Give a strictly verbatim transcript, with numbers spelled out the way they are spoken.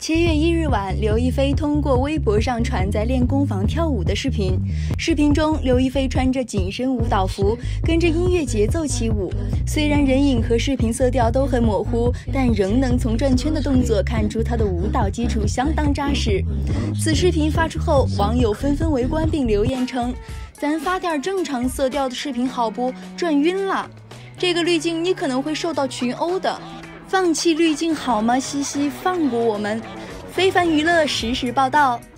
七月一日晚，刘亦菲通过微博上传在练功房跳舞的视频。视频中，刘亦菲穿着紧身舞蹈服，跟着音乐节奏起舞。虽然人影和视频色调都很模糊，但仍能从转圈的动作看出她的舞蹈基础相当扎实。此视频发出后，网友纷纷围观并留言称：“咱发点正常色调的视频好不？转晕了。这个滤镜你可能会受到群殴的。放弃滤镜好吗？西西，放过我们。”非凡娱乐实时报道。